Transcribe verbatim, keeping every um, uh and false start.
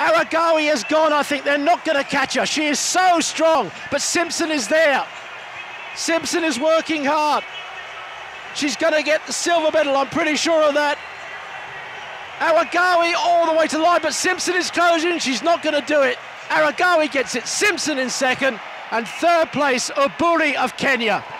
Aragawi has gone. I think they're not going to catch her. She is so strong, but Simpson is there. Simpson is working hard. She's going to get the silver medal, I'm pretty sure of that. Aragawi all the way to the line, but Simpson is closing. She's not going to do it. Aragawi gets it. Simpson in second, and third place, Oburi of Kenya.